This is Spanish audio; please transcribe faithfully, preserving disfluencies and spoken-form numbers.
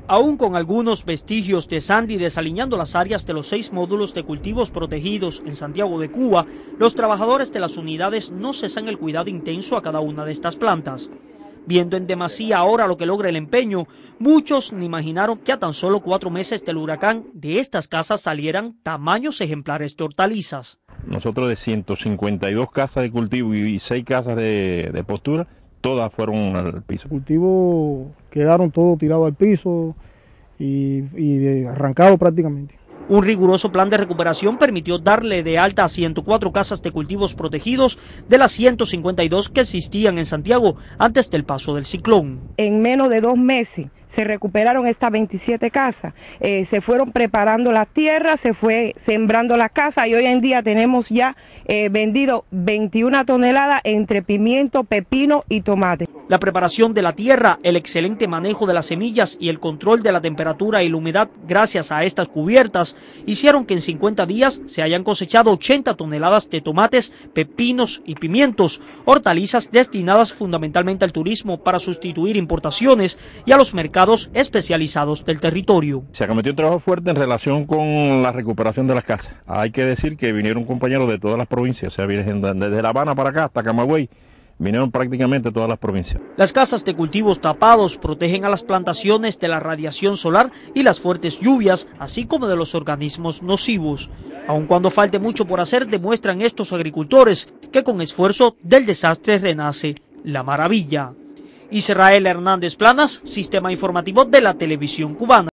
Aún con algunos vestigios de Sandy desaliñando las áreas de los seis módulos de cultivos protegidos en Santiago de Cuba, los trabajadores de las unidades no cesan el cuidado intenso a cada una de estas plantas. Viendo en demasía ahora lo que logra el empeño, muchos ni imaginaron que a tan solo cuatro meses del huracán de estas casas salieran tamaños ejemplares de hortalizas. Nosotros de ciento cincuenta y dos casas de cultivo y seis casas de, de postura, todas fueron al piso. Los cultivos quedaron todos tirados al piso y, y arrancados prácticamente. Un riguroso plan de recuperación permitió darle de alta a ciento cuatro casas de cultivos protegidos de las ciento cincuenta y dos que existían en Santiago antes del paso del ciclón. En menos de dos meses se recuperaron estas veintisiete casas, eh, se fueron preparando las tierras, se fue sembrando las casas y hoy en día tenemos ya eh, vendido veintiuna toneladas entre pimiento, pepino y tomate. La preparación de la tierra, el excelente manejo de las semillas y el control de la temperatura y la humedad gracias a estas cubiertas hicieron que en cincuenta días se hayan cosechado ochenta toneladas de tomates, pepinos y pimientos, hortalizas destinadas fundamentalmente al turismo para sustituir importaciones y a los mercados especializados del territorio. Se acometió un trabajo fuerte en relación con la recuperación de las casas. Hay que decir que vinieron compañeros de todas las provincias, o sea, vienen desde La Habana para acá hasta Camagüey, vinieron prácticamente todas las provincias. Las casas de cultivos tapados protegen a las plantaciones de la radiación solar y las fuertes lluvias, así como de los organismos nocivos. Aun cuando falte mucho por hacer, demuestran estos agricultores que con esfuerzo del desastre renace la maravilla. Israel Hernández Planas, Sistema Informativo de la Televisión Cubana.